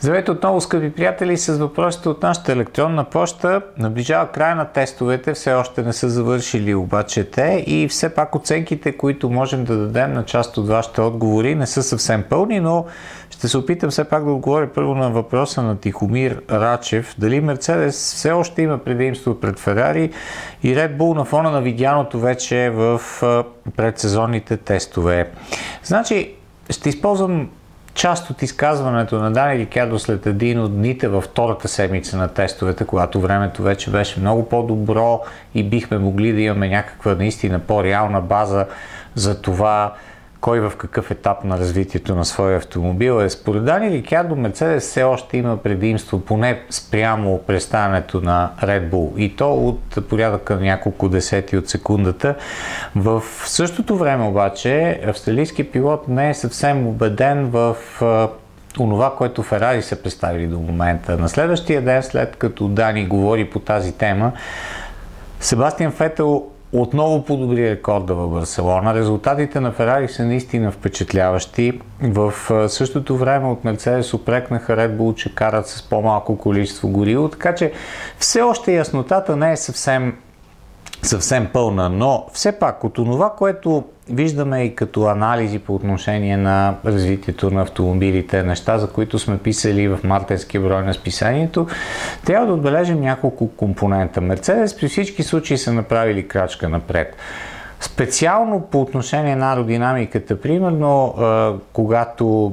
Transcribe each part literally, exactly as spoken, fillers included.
Здравейте отново, скъпи приятели, с въпросите от нашата електронна поща. Наближава края на тестовете, все още не са завършили обаче те и все пак оценките, които можем да дадем на част от вашите отговори, не са съвсем пълни, но ще се опитам все пак да отговоря първо на въпроса на Тихомир Рачев. Дали Мерцедес все още има предимство пред Ферари и Red Bull на фона на видяното вече в предсезонните тестове. Значи, ще използвам част от изказването на Дани Рикардо след един от дните във втората седмица на тестовете, когато времето вече беше много по-добро и бихме могли да имаме някаква наистина по-реална база за това кой в какъв етап на развитието на своя автомобил е. Според Дани Рикардо, Мерцедес все още има предимство, поне спрямо представянето на Red Bull, и то от порядъка на няколко десети от секундата. В същото време обаче австралийският пилот не е съвсем убеден в онова, което Ферари са представили до момента. На следващия ден, след като Дани говори по тази тема, Себастиан Фетел отново подобри рекорда в Барселона. Резултатите на Ферари са наистина впечатляващи. В същото време от Мерцедес упрекнаха Red Bull, че карат с по-малко количество гориво, така че все още яснотата не е съвсем, съвсем пълна, но все пак от това, което виждаме и като анализи по отношение на развитието на автомобилите, неща, за които сме писали в мартенския брой на списанието, трябва да отбележим няколко компонента. Мерцедес при всички случаи са направили крачка напред. Специално по отношение на аеродинамиката, примерно, когато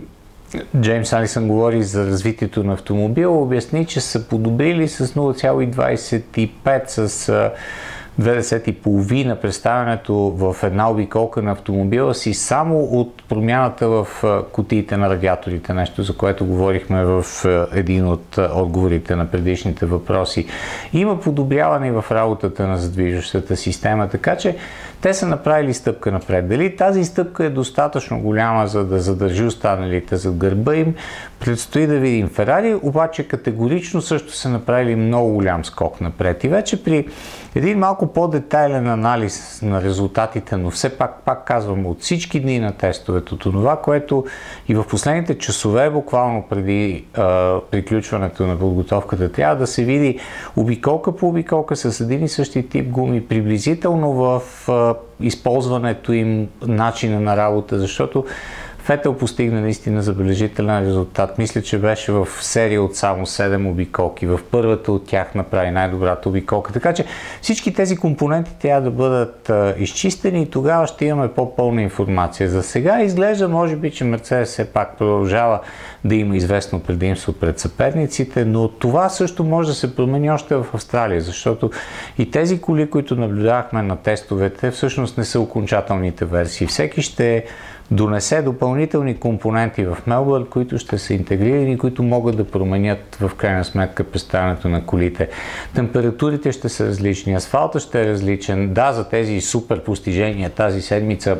Джеймс Алисън говори за развитието на автомобила, обясни, че са подобрили с нула цяло двадесет и пет, с двадесет и половина представянето в една обиколка на автомобила си само от промяната в кутиите на радиаторите, нещо за което говорихме в един от отговорите на предишните въпроси. Има подобряване в работата на задвижващата система, така че те са направили стъпка напред. Дали тази стъпка е достатъчно голяма, за да задържи останалите зад гърба им, предстои да видим. Ферари обаче категорично също са направили много голям скок напред. И вече при един малко по-детайлен анализ на резултатите, но все пак, пак казвам, от всички дни на тестовете, от това, което и в последните часове, буквално преди а, приключването на подготовката, трябва да се види обиколка по обиколка с един и същи тип гуми, приблизително в а, използването им, начина на работа, защото Фетел постигна наистина забележителен резултат. Мисля, че беше в серия от само седем обиколки. В първата от тях направи най-добрата обиколка. Така че всички тези компоненти трябва да бъдат а, изчистени и тогава ще имаме по-пълна информация. За сега изглежда, може би, че Мерцедес все пак продължава да има известно предимство пред съперниците, но това също може да се промени още в Австралия, защото и тези коли, които наблюдавахме на тестовете, всъщност не са окончателните версии. Всеки ще донесе допълнителни компоненти в Мелбърн, които ще са интегрирани, които могат да променят в крайна сметка представянето на колите. Температурите ще са различни, асфалтът ще е различен. Да, за тези супер постижения тази седмица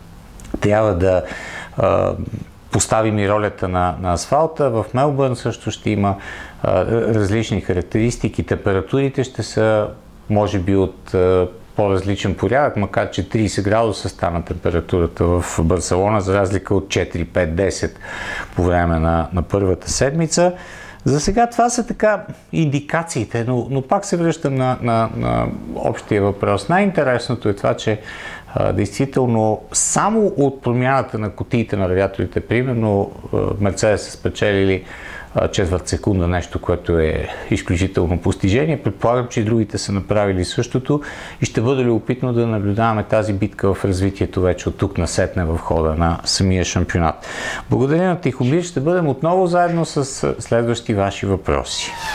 трябва да а, поставим и ролята на, на асфалта. В Мелбърн също ще има а, различни характеристики. Температурите ще са, може би, от а, по-различен порядък, макар че тридесет градуса стана температурата в Барселона, за разлика от четири, пет, десет по време на, на първата седмица. За сега това са така индикациите, но, но пак се връщам на, на, на общия въпрос. Най-интересното е това, че а, действително само от промяната на кутиите на радиаторите, примерно Мерцедес са спечелили четвърт секунда, нещо, което е изключително постижение. Предполагам, че и другите са направили същото и ще бъде любопитно да наблюдаваме тази битка в развитието вече от тук насетне в хода на самия шампионат. Благодаря на Тихомир, ще бъдем отново заедно с следващи ваши въпроси.